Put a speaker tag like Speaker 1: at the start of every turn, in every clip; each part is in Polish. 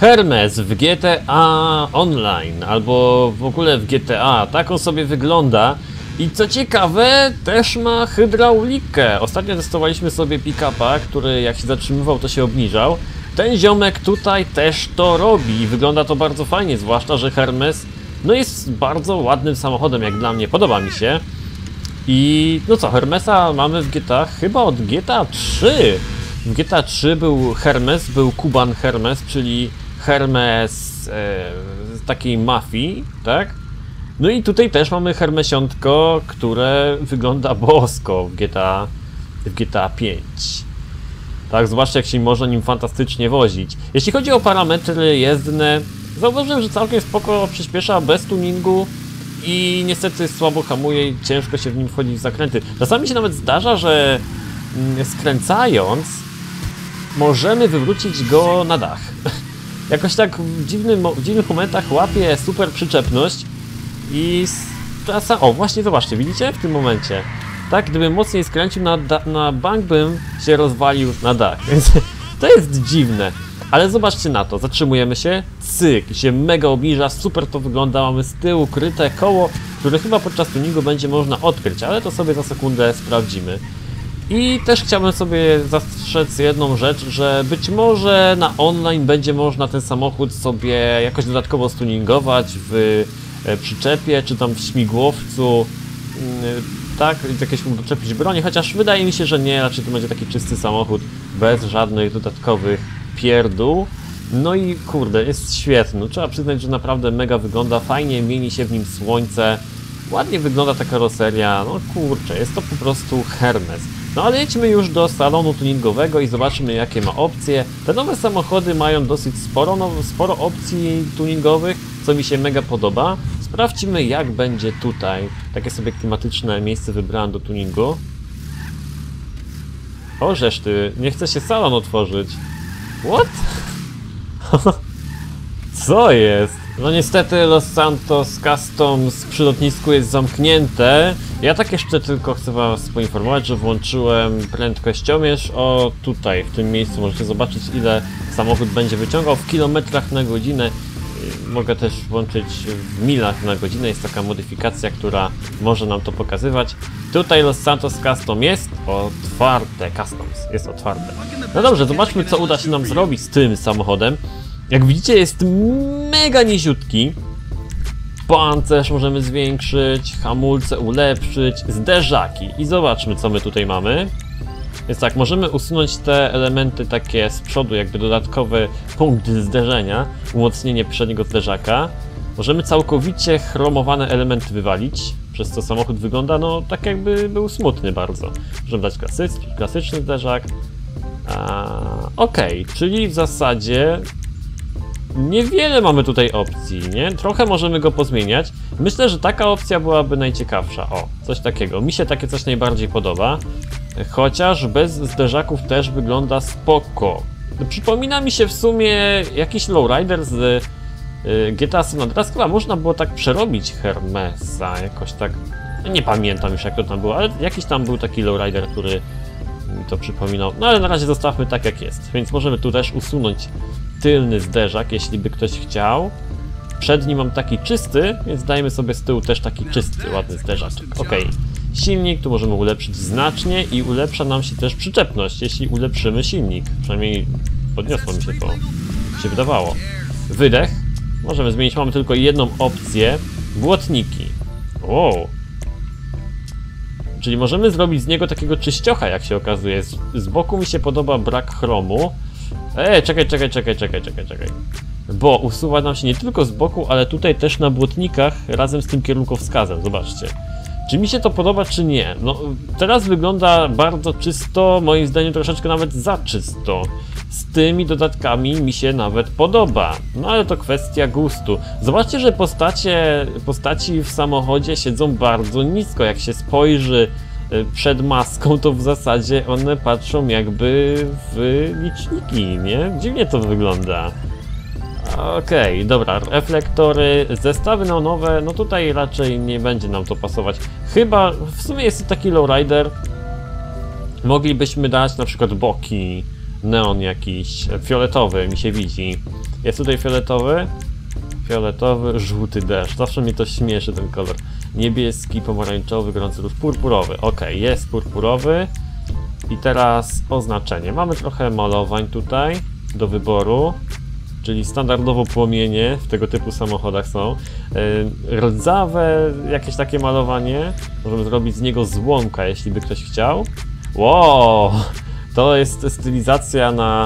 Speaker 1: Hermes w GTA Online, albo w ogóle w GTA, tak on sobie wygląda. I co ciekawe, też ma hydraulikę. Ostatnio testowaliśmy sobie pick-upa, który jak się zatrzymywał, to się obniżał. Ten ziomek tutaj też to robi i wygląda to bardzo fajnie, zwłaszcza, że Hermes no jest bardzo ładnym samochodem, jak dla mnie, podoba mi się. I no co, Hermesa mamy w GTA chyba od GTA 3. W GTA 3 był Hermes, był Kuban Hermes, czyli Hermes z takiej mafii, tak? No i tutaj też mamy Hermesiątko, które wygląda bosko w GTA 5. Tak, zobaczcie, jak się można nim fantastycznie wozić. Jeśli chodzi o parametry jezdne, zauważyłem, że całkiem spoko przyspiesza bez tuningu i niestety słabo hamuje i ciężko się w nim wchodzić w zakręty. Czasami się nawet zdarza, że skręcając możemy wywrócić go na dach. Jakoś tak w dziwnych momentach łapie super przyczepność i o, właśnie zobaczcie, widzicie? W tym momencie. Tak, gdybym mocniej skręcił na bank, bym się rozwalił na dach, więc to jest dziwne. Ale zobaczcie na to, zatrzymujemy się, cyk, się mega obniża, super to wygląda, mamy z tyłu kryte koło, które chyba podczas tuningu będzie można odkryć, ale to sobie za sekundę sprawdzimy. I też chciałbym sobie zastrzec jedną rzecz, że być może na online będzie można ten samochód sobie jakoś dodatkowo stuningować w przyczepie, czy tam w śmigłowcu, tak, jakieś mu doczepić broni, chociaż wydaje mi się, że nie, raczej to będzie taki czysty samochód, bez żadnych dodatkowych pierdół. No i kurde, jest świetny, trzeba przyznać, że naprawdę mega wygląda, fajnie mieni się w nim słońce, ładnie wygląda ta karoseria, no kurczę, jest to po prostu Hermes. No ale jedźmy już do salonu tuningowego i zobaczymy, jakie ma opcje. Te nowe samochody mają dosyć sporo opcji tuningowych, co mi się mega podoba. Sprawdźmy, jak będzie tutaj. Takie sobie klimatyczne miejsce wybrałem do tuningu. O, żeż ty, nie chce się salon otworzyć. What? Co jest? No niestety Los Santos Customs przy lotnisku jest zamknięte. Ja tak jeszcze tylko chcę was poinformować, że włączyłem prędkościomierz. O, tutaj, w tym miejscu możecie zobaczyć, ile samochód będzie wyciągał w kilometrach na godzinę. Mogę też włączyć w milach na godzinę, jest taka modyfikacja, która może nam to pokazywać. Tutaj Los Santos Custom jest otwarte, jest otwarte. No dobrze, zobaczmy, co uda się nam zrobić z tym samochodem. Jak widzicie, jest mega niziutki. Pancerz możemy zwiększyć, hamulce ulepszyć, zderzaki. I zobaczmy, co my tutaj mamy. Więc tak, możemy usunąć te elementy takie z przodu, jakby dodatkowy punkt zderzenia, umocnienie przedniego zderzaka. Możemy całkowicie chromowane elementy wywalić, przez co samochód wygląda, no, tak jakby był smutny bardzo. Możemy dać klasyczny zderzak. Okej, czyli w zasadzie niewiele mamy tutaj opcji, nie? Trochę możemy go pozmieniać. Myślę, że taka opcja byłaby najciekawsza. O, coś takiego. Mi się takie coś najbardziej podoba. Chociaż bez zderzaków też wygląda spoko. Przypomina mi się w sumie jakiś lowrider z GTA San Andreas. Chyba można było tak przerobić Hermesa, jakoś tak. Nie pamiętam już, jak to tam było, ale jakiś tam był taki lowrider, który mi to przypominał. No ale na razie zostawmy tak, jak jest. Więc możemy tu też usunąć tylny zderzak, jeśli by ktoś chciał. Przedni mam taki czysty, więc dajmy sobie z tyłu też taki czysty, ładny zderzaczek. Ok. Silnik tu możemy ulepszyć znacznie i ulepsza nam się też przyczepność, jeśli ulepszymy silnik. Przynajmniej podniosło mi się to, się wydawało. Wydech. Możemy zmienić, mamy tylko jedną opcję. Błotniki. Wow. Czyli możemy zrobić z niego takiego czyściocha, jak się okazuje. Z boku mi się podoba brak chromu. Czekaj. Bo usuwa nam się nie tylko z boku, ale tutaj też na błotnikach razem z tym kierunkowskazem. Zobaczcie. Czy mi się to podoba, czy nie? No, teraz wygląda bardzo czysto, moim zdaniem troszeczkę nawet za czysto. Z tymi dodatkami mi się nawet podoba. No ale to kwestia gustu. Zobaczcie, że postaci w samochodzie siedzą bardzo nisko. Jak się spojrzy przed maską, to w zasadzie one patrzą jakby w liczniki, nie? Dziwnie to wygląda. Okej, dobra, reflektory, zestawy neonowe, no tutaj raczej nie będzie nam to pasować. Chyba, w sumie jest to taki lowrider, moglibyśmy dać na przykład boki, neon jakiś, fioletowy mi się widzi. Jest tutaj fioletowy, żółty deszcz. Zawsze mnie to śmieszy ten kolor. Niebieski, pomarańczowy, gorący róż, purpurowy. Ok, jest purpurowy. I teraz oznaczenie. Mamy trochę malowań tutaj do wyboru. Czyli standardowo płomienie w tego typu samochodach są. Rdzawe jakieś takie malowanie. Możemy zrobić z niego złomka, jeśli by ktoś chciał. Wow! To jest stylizacja na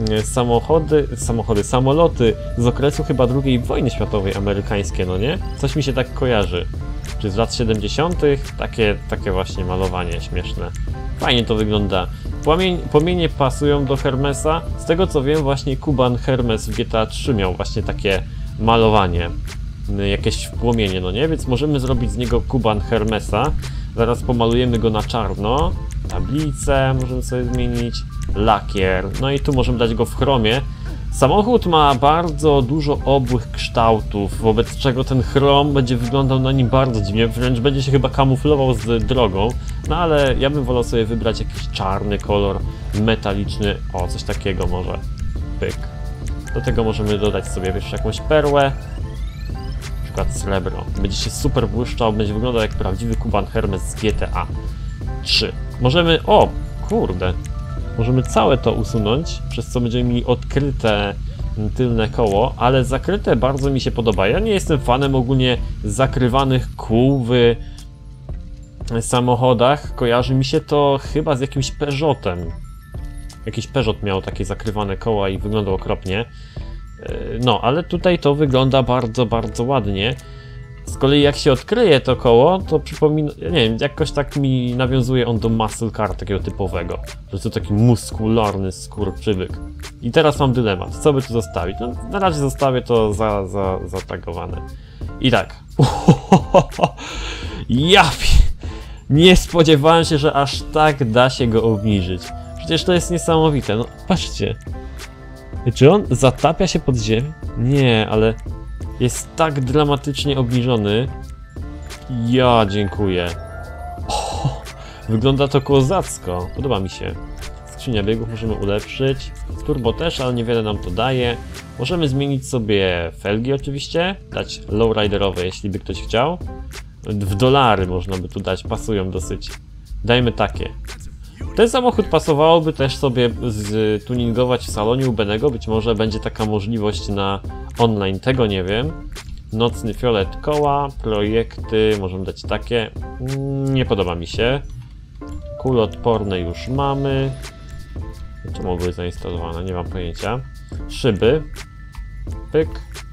Speaker 1: samoloty z okresu chyba II wojny światowej amerykańskie, no nie? Coś mi się tak kojarzy. Czy z lat 70. Takie właśnie malowanie śmieszne. Fajnie to wygląda. Płomienie pasują do Hermesa. Z tego co wiem, właśnie Kuban Hermes w GTA 3 miał właśnie takie malowanie. Jakieś płomienie, no nie? Więc możemy zrobić z niego Kuban Hermesa. Zaraz pomalujemy go na czarno. Tablicę możemy sobie zmienić. Lakier. No i tu możemy dać go w chromie. Samochód ma bardzo dużo obłych kształtów, wobec czego ten chrom będzie wyglądał na nim bardzo dziwnie, wręcz będzie się chyba kamuflował z drogą. No ale ja bym wolał sobie wybrać jakiś czarny kolor, metaliczny, o coś takiego może. Pyk. Do tego możemy dodać sobie jeszcze jakąś perłę, na przykład srebro. Będzie się super błyszczał, będzie wyglądał jak prawdziwy Kuban Hermes z GTA 3. Możemy, o kurde, możemy całe to usunąć, przez co będziemy mieli odkryte tylne koło, ale zakryte bardzo mi się podoba. Ja nie jestem fanem ogólnie zakrywanych kół w samochodach. Kojarzy mi się to chyba z jakimś Peugeotem. Jakiś Peugeot miał takie zakrywane koła i wyglądał okropnie. No, ale tutaj to wygląda bardzo, bardzo ładnie. Z kolei jak się odkryje to koło, to przypomina, nie wiem, jakoś tak mi nawiązuje on do muscle car takiego typowego, że to taki muskularny skurczybyk. I teraz mam dylemat, co by tu zostawić? No, na razie zostawię to zatagowane. I tak. Nie spodziewałem się, że aż tak da się go obniżyć. Przecież to jest niesamowite, no patrzcie. Czy on zatapia się pod ziemię? Nie, ale jest tak dramatycznie obniżony. Ja dziękuję. Wygląda to kozacko. Podoba mi się. Skrzynia biegów możemy ulepszyć. Turbo też, ale niewiele nam to daje. Możemy zmienić sobie felgi oczywiście. Dać lowriderowe, jeśli by ktoś chciał. W dolary można by tu dać, pasują dosyć. Dajmy takie. Ten samochód pasowałoby też sobie tuningować w salonie u Benego. Być może będzie taka możliwość na online, tego nie wiem. Nocny fiolet koła, projekty, możemy dać takie. Nie podoba mi się. Kuloodporne już mamy. Czemu były zainstalowane? Nie mam pojęcia. Szyby. Pyk.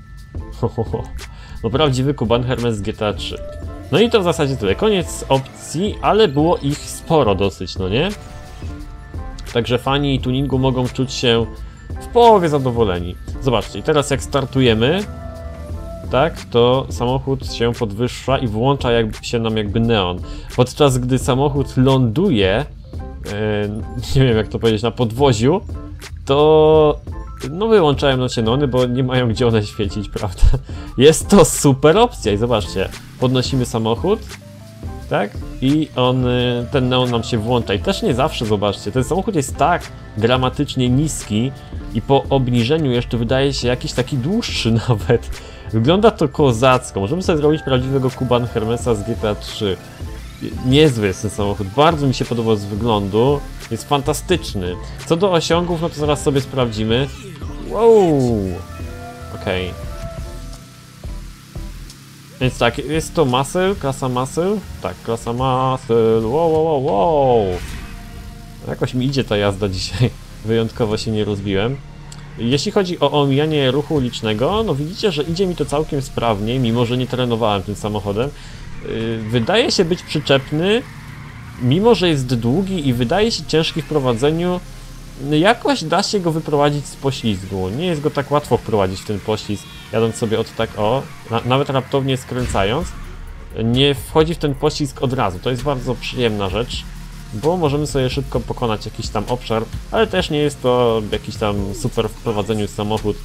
Speaker 1: No prawdziwy Kuban Hermes z GTA 3. No i to w zasadzie tyle. Koniec opcji, ale było ich sporo dosyć, no nie? Także fani tuningu mogą czuć się w połowie zadowoleni. Zobaczcie, i teraz jak startujemy, tak, to samochód się podwyższa i włącza się nam jakby neon. Podczas gdy samochód ląduje, nie wiem jak to powiedzieć, na podwoziu, to no wyłączają nam się neony, bo nie mają gdzie one świecić, prawda? Jest to super opcja i zobaczcie, podnosimy samochód, tak? I ten neon nam się włącza i też nie zawsze, zobaczcie, ten samochód jest tak dramatycznie niski i po obniżeniu jeszcze wydaje się jakiś taki dłuższy nawet. Wygląda to kozacko, możemy sobie zrobić prawdziwego Kuban Hermesa z GTA 3. Niezły jest ten samochód, bardzo mi się podobał z wyglądu, jest fantastyczny. Co do osiągów, no to zaraz sobie sprawdzimy. Wow! Okej. Więc tak, jest to muscle, klasa muscle. Tak, klasa muscle. Wow. Jakoś mi idzie ta jazda dzisiaj. Wyjątkowo się nie rozbiłem. Jeśli chodzi o omijanie ruchu ulicznego, no widzicie, że idzie mi to całkiem sprawnie, mimo że nie trenowałem tym samochodem. Wydaje się być przyczepny, mimo że jest długi i wydaje się ciężki w prowadzeniu. Jakoś da się go wyprowadzić z poślizgu. Nie jest go tak łatwo wprowadzić w ten poślizg, jadąc sobie tak nawet raptownie skręcając. Nie wchodzi w ten poślizg od razu. To jest bardzo przyjemna rzecz, bo możemy sobie szybko pokonać jakiś tam obszar, ale też nie jest to jakiś tam super w prowadzeniu samochód,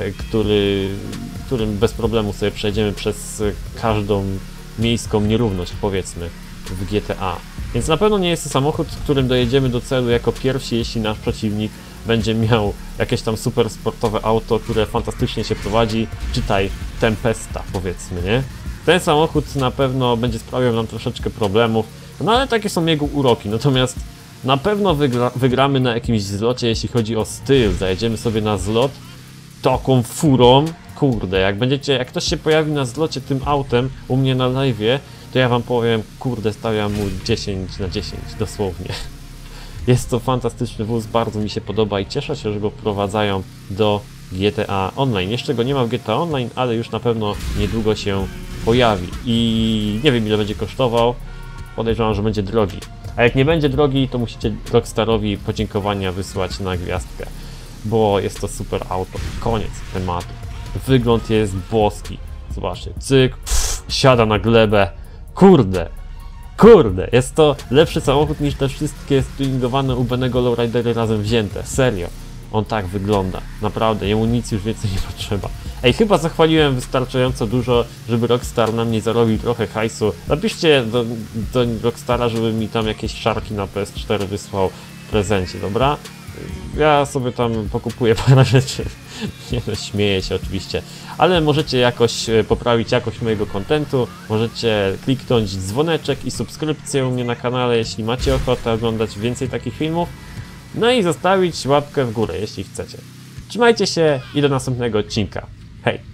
Speaker 1: którym bez problemu sobie przejdziemy przez każdą miejską nierówność, powiedzmy, w GTA. Więc na pewno nie jest to samochód, którym dojedziemy do celu jako pierwsi, jeśli nasz przeciwnik będzie miał jakieś tam super sportowe auto, które fantastycznie się prowadzi, czytaj Tempesta, powiedzmy, nie? Ten samochód na pewno będzie sprawiał nam troszeczkę problemów, no ale takie są jego uroki, natomiast na pewno wygramy na jakimś zlocie, jeśli chodzi o styl. Zajedziemy sobie na zlot taką furą. Kurde, jak ktoś się pojawi na zlocie tym autem u mnie na live'ie, to ja wam powiem, kurde, stawiam mu 10 na 10, dosłownie. Jest to fantastyczny wóz, bardzo mi się podoba i cieszę się, że go wprowadzają do GTA Online. Jeszcze go nie ma w GTA Online, ale już na pewno niedługo się pojawi. I nie wiem, ile będzie kosztował, podejrzewam, że będzie drogi. A jak nie będzie drogi, to musicie Rockstarowi podziękowania wysłać na gwiazdkę, bo jest to super auto. Koniec tematu. Wygląd jest boski. Zobaczcie, cyk, siada na glebę. Kurde, jest to lepszy samochód niż te wszystkie stuningowane u Benego Lowridery razem wzięte. Serio. On tak wygląda. Naprawdę, jemu nic już więcej nie potrzeba. Ej, chyba zachwaliłem wystarczająco dużo, żeby Rockstar na mnie zarobił trochę hajsu. Napiszcie do Rockstara, żeby mi tam jakieś szarki na PS4 wysłał w prezencie, dobra? Ja sobie tam pokupuję parę rzeczy. Nie no, śmieję się oczywiście. Ale możecie jakoś poprawić jakość mojego kontentu. Możecie kliknąć dzwoneczek i subskrypcję u mnie na kanale, jeśli macie ochotę oglądać więcej takich filmów. No i zostawić łapkę w górę, jeśli chcecie. Trzymajcie się i do następnego odcinka. Hej!